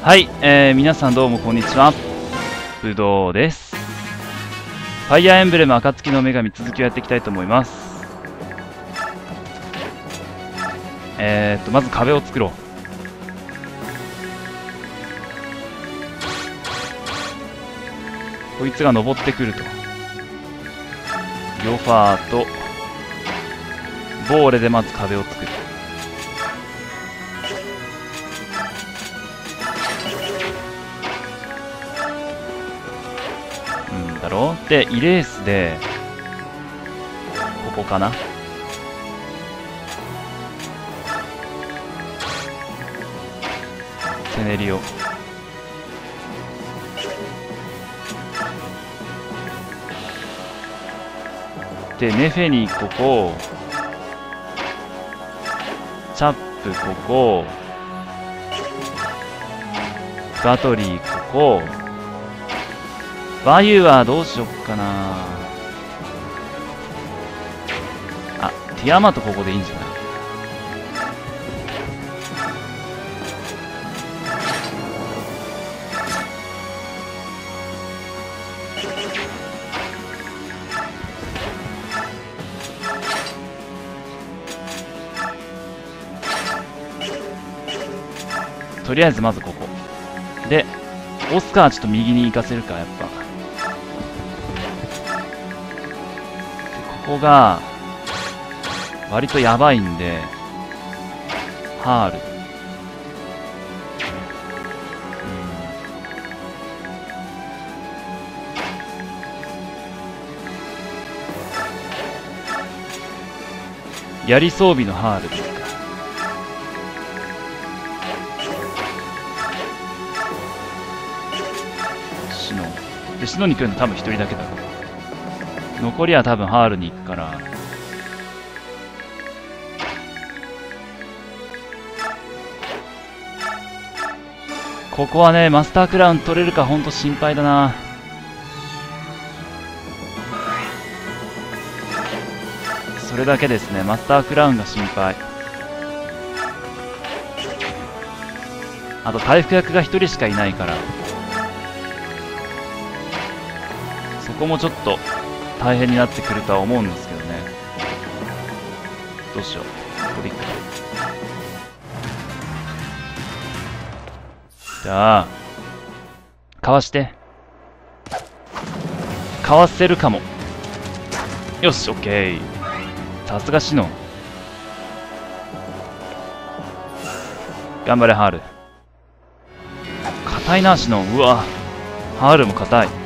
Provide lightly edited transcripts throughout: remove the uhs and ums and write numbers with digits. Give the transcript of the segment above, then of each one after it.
はい、皆さんどうもこんにちは。ぶどうです。ファイアーエンブレム暁の女神、続きをやっていきたいと思います。まず壁を作ろう。こいつが登ってくると。ヨファーとボーレでまず壁を作る。だろう。でイレースでここかな。セネリオでネフェニここ、チャップここ、ガトリーここ、バユはどうしよっかなあ。ティアマトここでいいんじゃない。とりあえずまずここでオスカーちょっと右に行かせるか。やっぱでここが割とやばいんでハール、槍装備のハールですか。でシノに来るの多分1人だけだろう。残りは多分ハールに行くから、ここはねマスタークラウン取れるかほんと心配だな。それだけですね。マスタークラウンが心配。あと回復役が1人しかいないから、そこもちょっと大変になってくるとは思うんですけどね。どうしよう。ここでいくか。じゃあかわして、かわせるかも。よし、オッケー。さすがシノ。頑張れハール。硬いなシノ。うわ、ハールも硬い。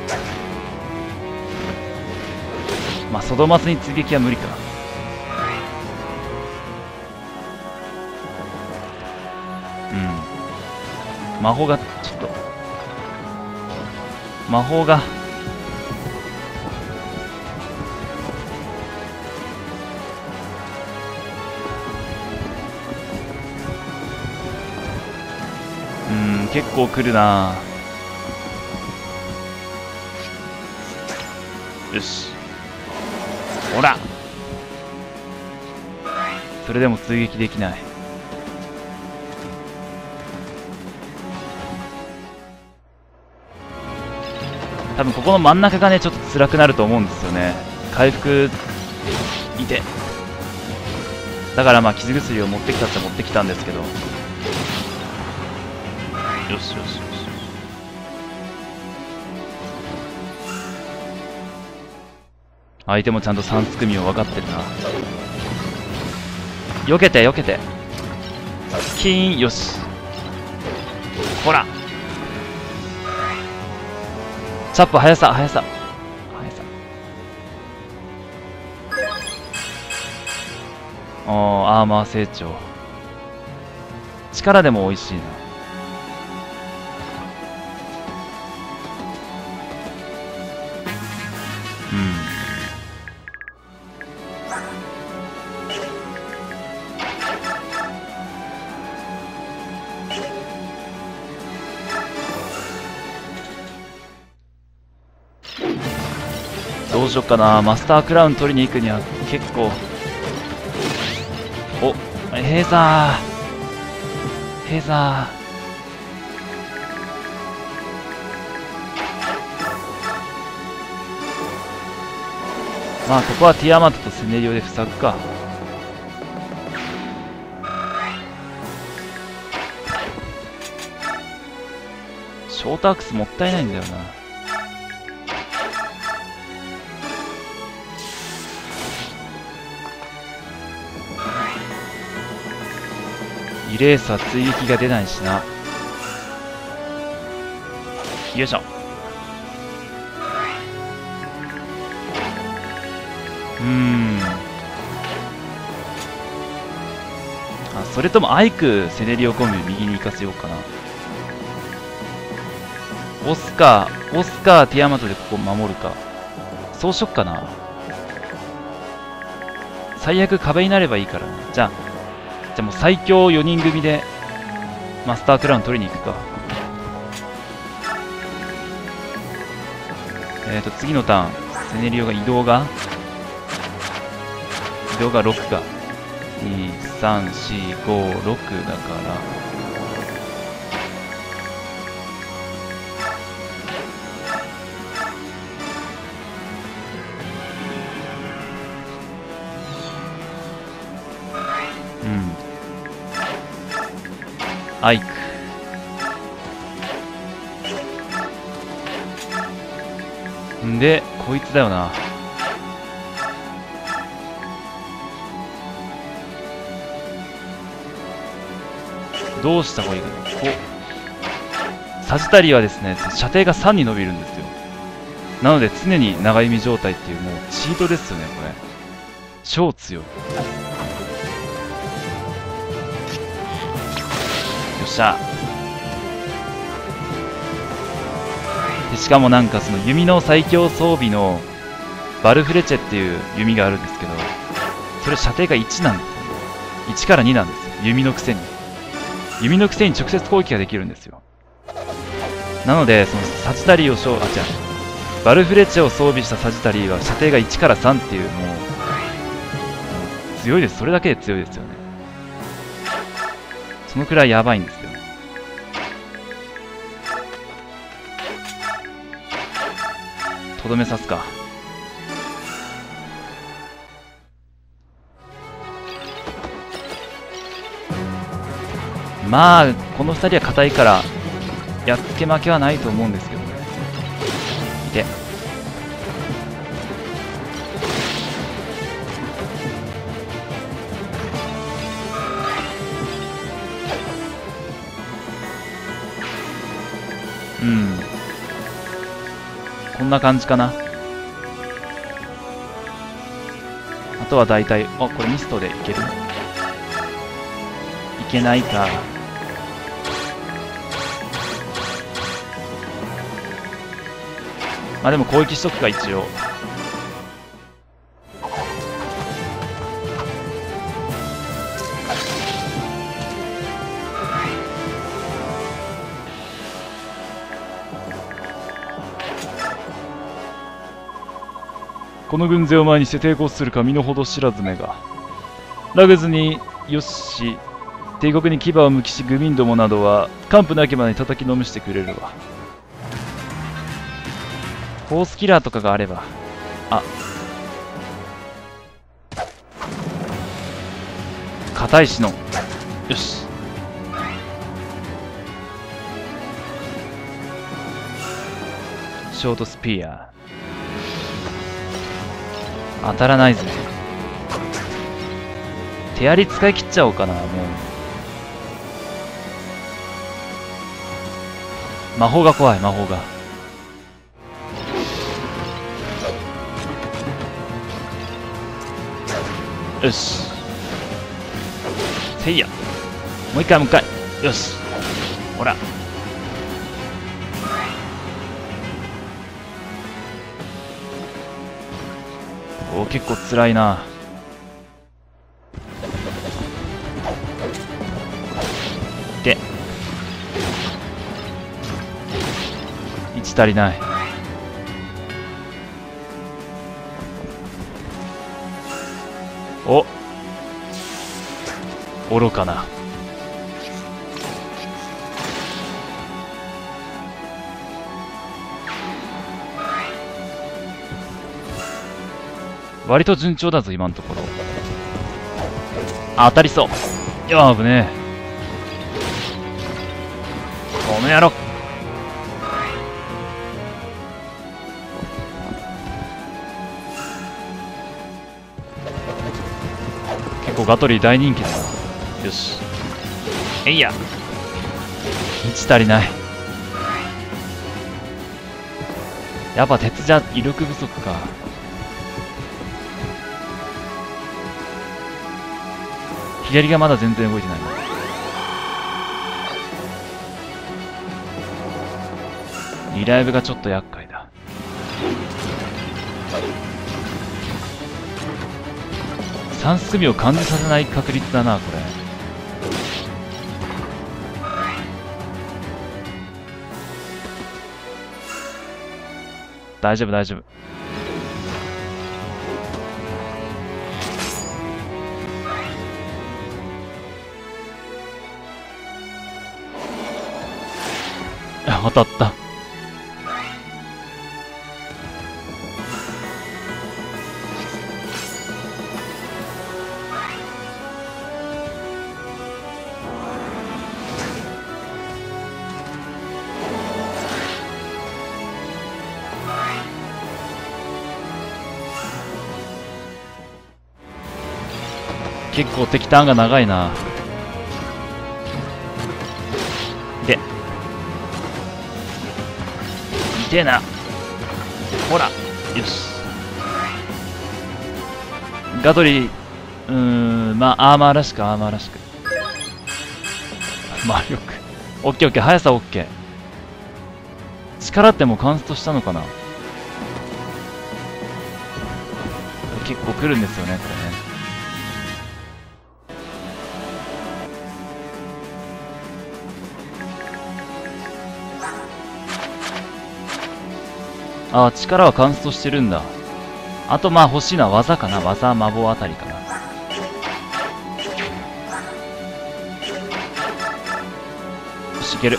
まあソドマスに追撃は無理か。魔法がちょっと魔法が結構来るな。よし、ほら。それでも追撃できない。多分ここの真ん中がねちょっと辛くなると思うんですよね。回復いて、だからまあ傷薬を持ってきたっちゃ持ってきたんですけど。よしよしよし。相手もちゃんと3つ組を分かってるな。避けて避けて、キーン。よし、ほら。チャップ速さ速さ速さ。アーマー成長。力でも美味しいな。どうしよっかな。マスタークラウン取りに行くには結構。お、ヘーザーヘーザまあここはティアマトとセネリオで塞ぐか。ショートアクスもったいないんだよな。イレースは追撃が出ないしな。よいしょ。あ、それともアイクセネリオコンビ右に行かせようかな。オスカーティアマトでここ守るか。そうしよっかな。最悪壁になればいいからな。じゃあもう最強4人組でマスタークラウン取りに行くか。次のターンセネリオが移動が6か。23456だからアイク。んでこいつだよな。どうした方がいいかな。サジタリーはですね、射程が3に伸びるんですよ。なので常に長弓状態っていう、もうチートですよねこれ。超強い。よっしゃ。でしかもなんかその弓の最強装備のバルフレチェっていう弓があるんですけど、それ射程が1なんですよ。1から2なんですよ。弓のくせに直接攻撃ができるんですよ。なのでそのサジタリーをバルフレチェを装備したサジタリーは射程が1から3っていう、もう強いです。それだけで強いですよね。そのくらいやばいんですよ。とどめ刺すか。まあこの2人は硬いからやっつけ負けはないと思うんですけどね。でこんな感じかな。あとは大体、これミストでいける？いけないか。まあでも攻撃しとくか一応。この軍勢を前にして抵抗するか身の程知らずめが。ラグズによし、帝国に牙をむきしグミンどもなどは完膚なきまでに叩きのめしてくれるわ。フォースキラーとかがあれば。硬いしの。よし。ショートスピア。当たらないぜ。手槍使い切っちゃおうかな。もう魔法が怖い。魔法が。よし。せいや。もう一回。よし。ほら。結構辛いな。で1足りない。愚かな。 割と順調だぞ今のところ。あ、当たりそう。いや、危ねえ。この野郎。結構ガトリー大人気だな。よし。えいや。1足りない。やっぱ鉄じゃ威力不足か。左がまだ全然動いてないな。リライブがちょっと厄介だ。3すくみを感じさせない確率だな、これ。大丈夫、大丈夫。当たった。結構敵ターンが長いな。で痛えな。ほら、よし。ガトリー、まあアーマーらしく、アーマーらしく。魔力オッケーオッケー、速さオッケー。力ってもうカンストしたのかな。結構来るんですよね、これね。ああ、力はカンストしてるんだ。あとまあ欲しいのは技かな。技、魔法あたりかな。よし、いける。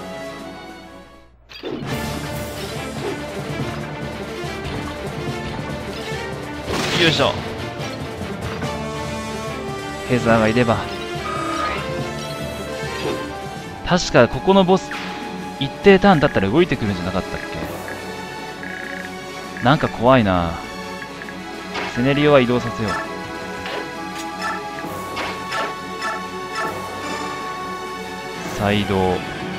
よいしょ。ヘザーがいれば。確かここのボス一定ターンだったら動いてくるんじゃなかったっけ。なんか怖いな。セネリオは移動させよう。再移動。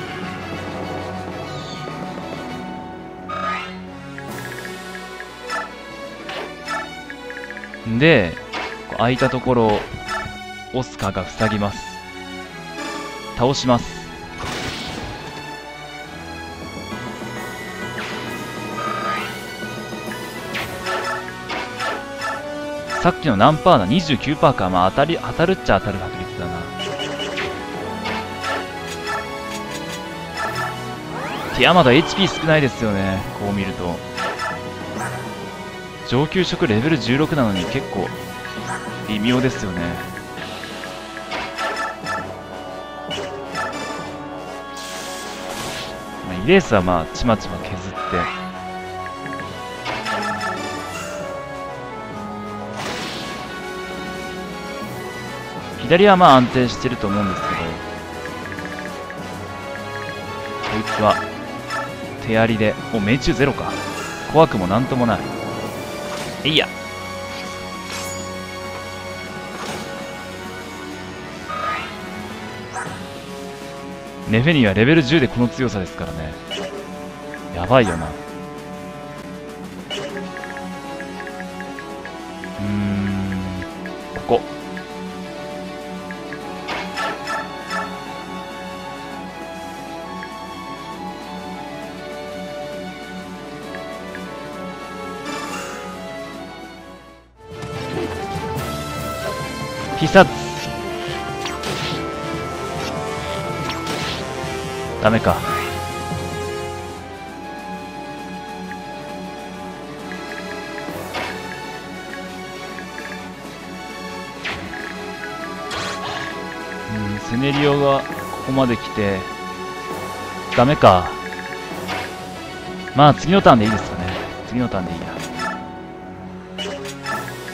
で、空いたところをオスカが塞ぎます。倒します。さっきの何パーだ ?29% か。まあ当たるっちゃ当たる確率だな。ティアマダ HP 少ないですよね、こう見ると。上級職レベル16なのに結構微妙ですよね。まあ、イレースはまあちまちま削って。左はまあ安定してると思うんですけど、こいつは手やりで、もう命中ゼロか。怖くもなんともない。えいや。ネフェニーはレベル10でこの強さですからね。やばいよな。ここ。必殺。ダメか。セネリオがここまで来てダメか。まあ次のターンでいいですかね。次のターンでいいや。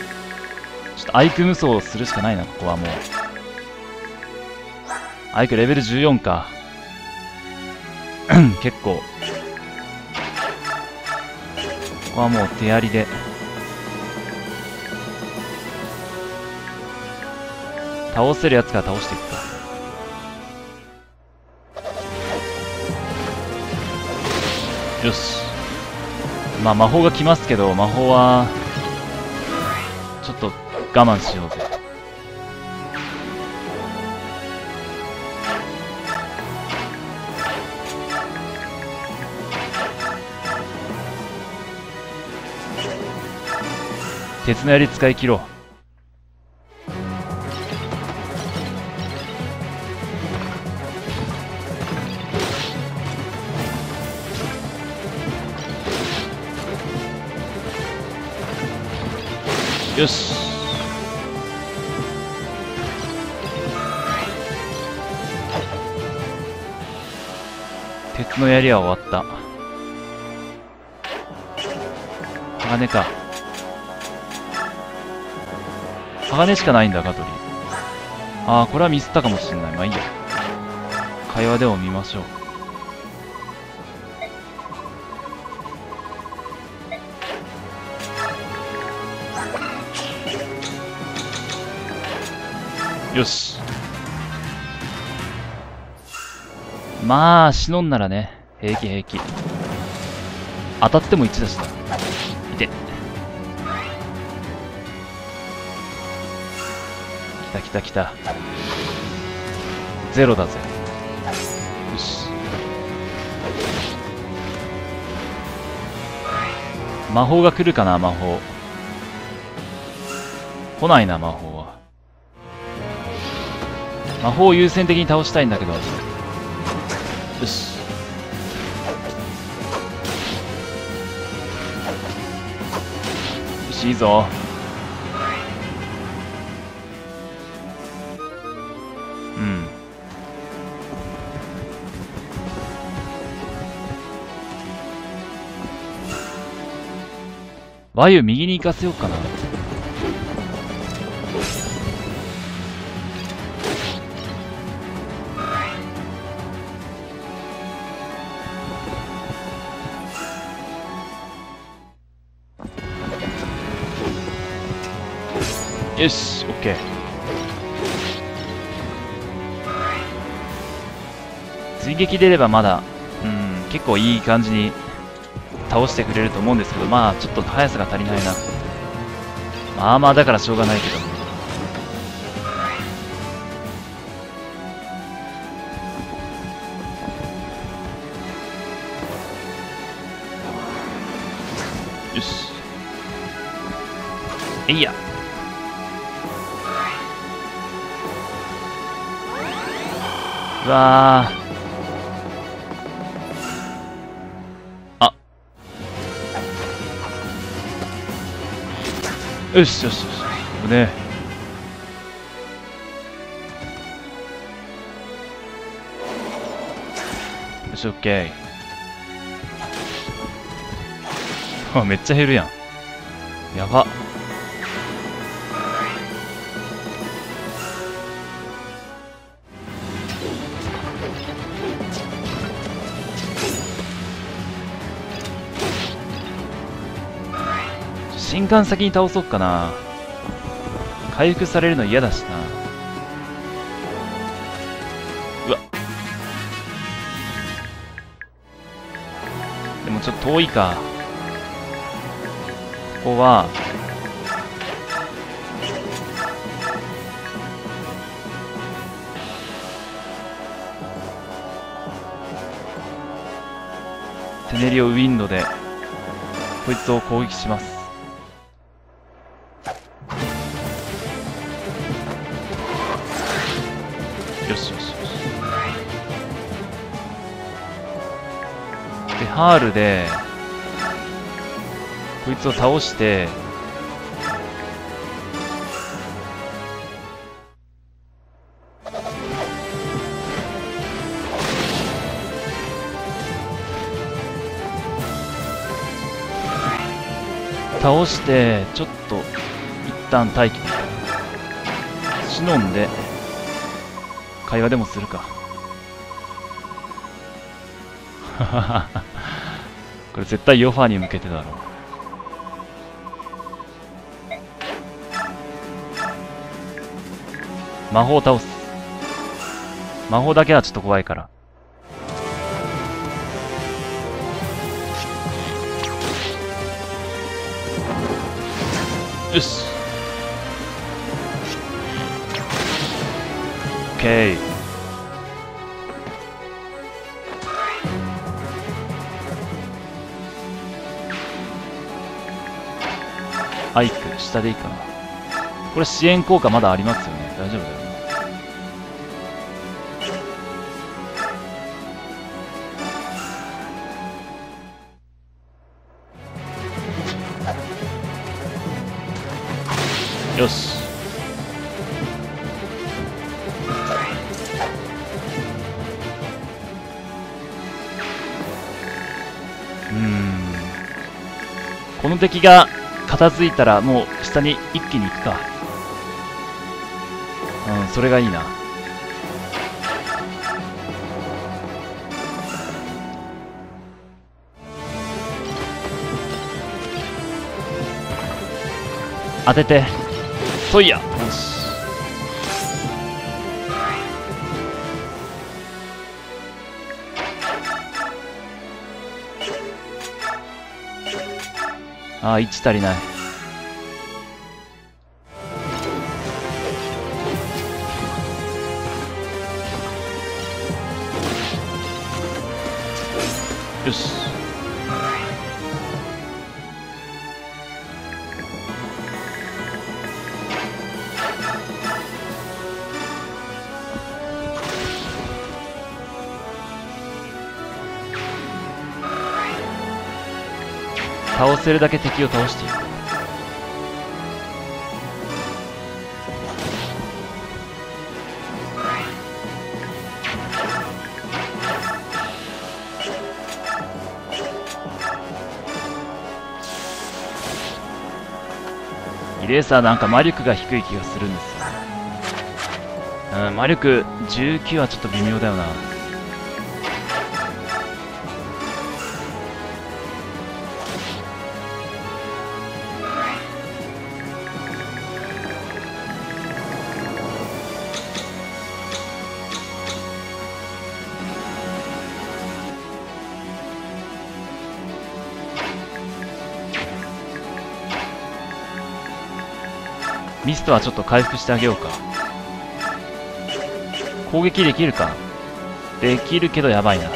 アイク無双をするしかないな、ここはもう。アイクレベル14か。結構。ここはもう手やりで。倒せるやつから倒していくか。よし。まあ魔法が来ますけど、魔法は、ちょっと我慢しようぜ。鉄の槍使い切ろう。よし。鉄の槍は終わった。鋼か。鋼しかないんだ、ガトリー。ああ、これはミスったかもしれない。まあいいや。会話でも見ましょう。よし。まあ、忍んならね、平気平気。当たっても1だしだ。いて。来た来た来た。ゼロだぜ。よし。魔法が来るかな、魔法。来ないな、魔法は。魔法を優先的に倒したいんだけど。よし。よし、いいぞ。うん。ワユ右に行かせようかな。よし、オッケー。追撃出ればまだ、結構いい感じに倒してくれると思うんですけど、まあちょっと速さが足りないな。まあまあだからしょうがないけど。よし。えいや。うわー。あ。よしよしよし。危ねえ。よし、オッケー。めっちゃ減るやん。やば。新刊先に倒そうかな。回復されるの嫌だしな。うわ。でもちょっと遠いか。ここはテネリオウィンドでこいつを攻撃します。よしよしよし。でハールでこいつを倒して倒してちょっと一旦待機。 シノンで会話でもするか。これ絶対ヨファーに向けてだろう。魔法を倒す。魔法だけはちょっと怖いから。よし。オッケー。アイク、下でいいかな。これ支援効果まだありますよね。大丈夫だよね。よし。この敵が片付いたらもう下に一気に行くか。それがいいな。当てて。そいや。よし。ああ、1足りない。よし。倒せるだけ敵を倒していく。イレーサーなんか魔力が低い気がするんですよ。魔力19はちょっと微妙だよな。ミストはちょっと回復してあげようか。攻撃できるか。できるけどやばいな。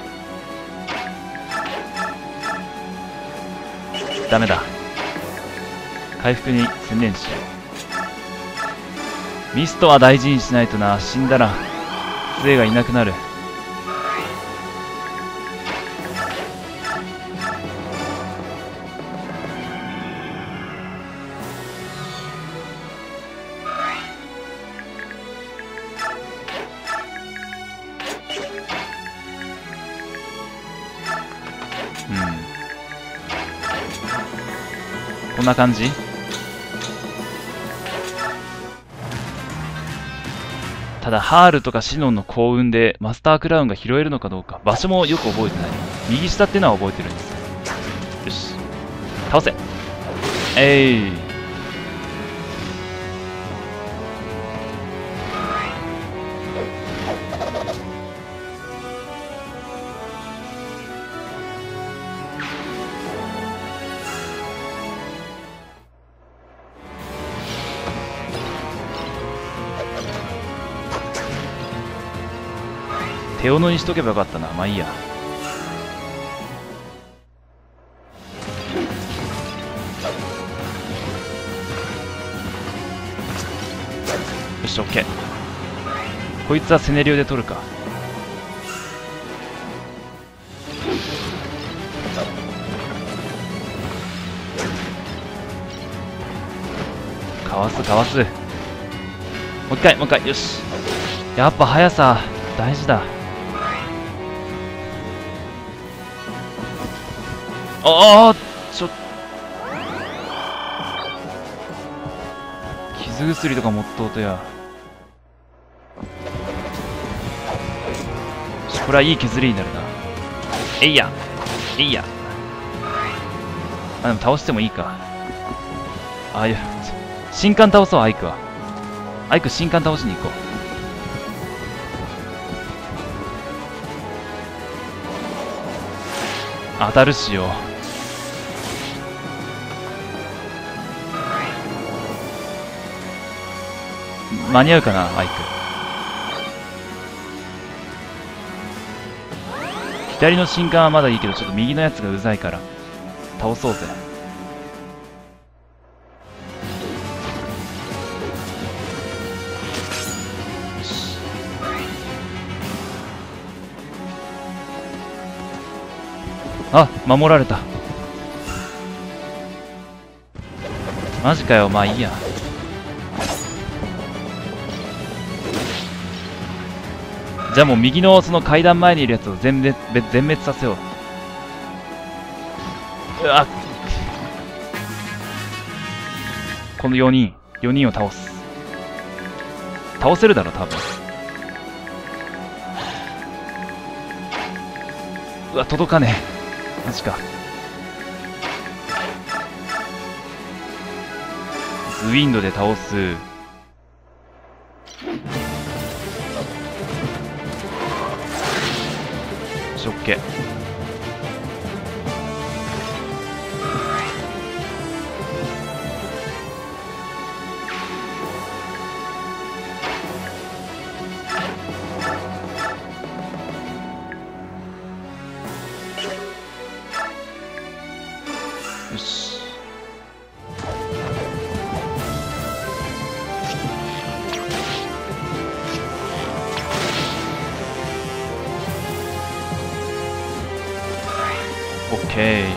ダメだ。回復に専念しよう。ミストは大事にしないとな。死んだら杖がいなくなる。こんな感じ。ただハールとかシノンの幸運でマスタークラウンが拾えるのかどうか、場所もよく覚えてない。右下っていうのは覚えてるんですよ。よし、倒せ。手斧にしとけばよかったな。まあいいや。よし、オッケー。こいつはセネリオで取るか。かわすかわす。もう一回もう一回。よし。やっぱ速さ大事だ。ああ、傷薬とか持っとうとや。 これはいい削りになるな。えいやえいや。あ、でも倒してもいいか。あ、いや、新刊倒そう、アイクは。アイク新刊倒しに行こう。当たるしよ。間に合うかな、アイク。左の新刊はまだいいけど、ちょっと右のやつがうざいから倒そうぜ。よし。あ、守られた。マジかよ。まあいいや。じゃあもう右のその階段前にいるやつを全滅させよう。うわっ、この4人を倒せるだろ多分。うわ、届かねえ。マジか。ウィンドで倒す。オッケー。よし。オッケー。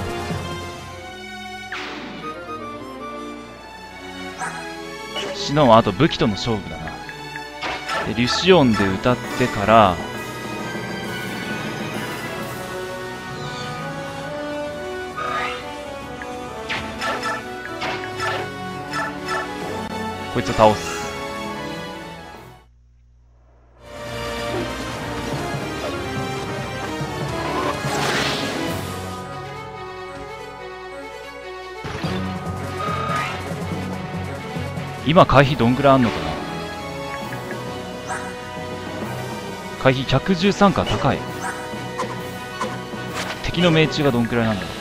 シノンはあと武器との勝負だな。でリュシオンで歌ってからこいつを倒す。今回避どんぐらいあんのかな。回避113か。高い。敵の命中がどんくらいなんだろう。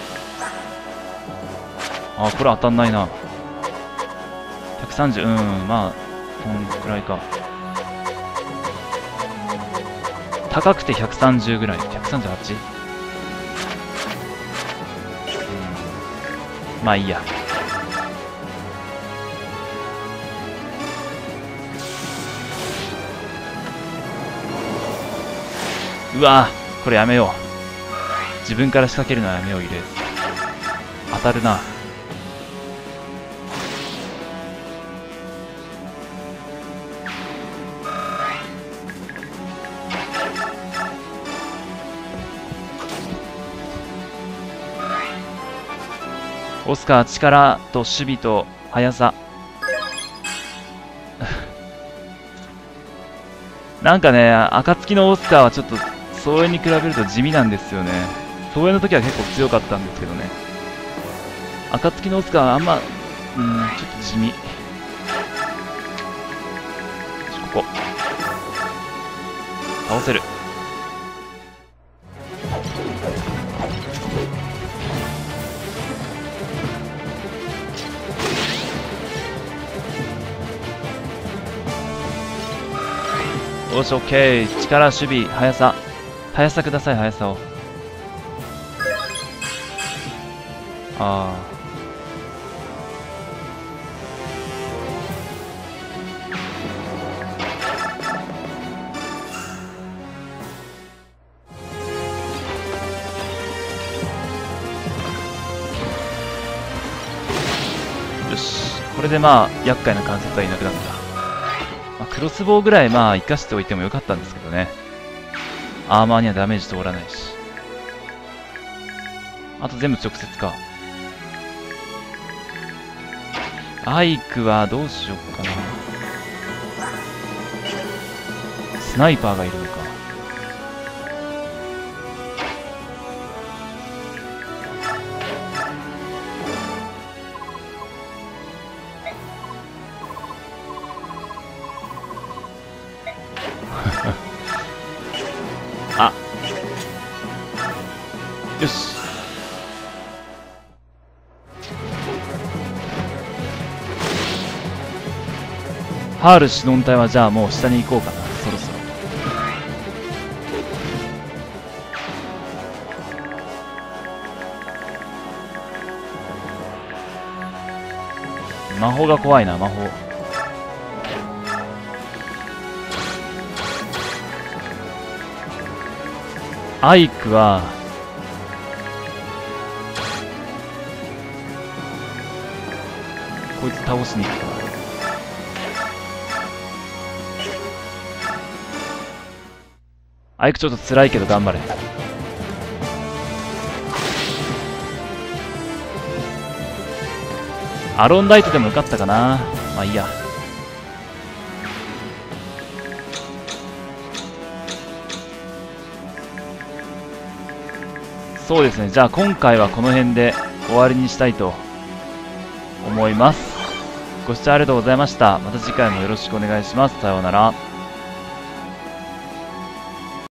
あ、これ当たんないな。130、まあどんくらいか。高くて130ぐらい。138？まあいいや。うわぁ、これやめよう。自分から仕掛けるのはやめよう。入れ当たるな。オスカー、力と守備と速さ。なんかね、暁のオスカーはちょっと総遠に比べると地味なんですよね。総遠の時は結構強かったんですけどね。暁のオスカーはあんま、ちょっと地味。ここ。倒せる。よし、オッケー。力、守備、速さ。速さください、速さを。ああ。よし。これでまあ、厄介な関節はいなくなった。クロスボウぐらいまあ生かしておいてもよかったんですけどね。アーマーにはダメージ通らないし。あと全部直接か。アイクはどうしよっかな。スナイパーがいるのか。 よし。ハールシノン隊はじゃあもう下に行こうかな、そろそろ。魔法が怖いな、魔法。アイクはこいつ倒しに行くか。アイクちょっと辛いけど頑張れ。アロンライトでもよかったかな。まあいいや。そうですね。じゃあ今回はこの辺で終わりにしたいと思います。ご視聴ありがとうございました。また次回もよろしくお願いします。さようなら。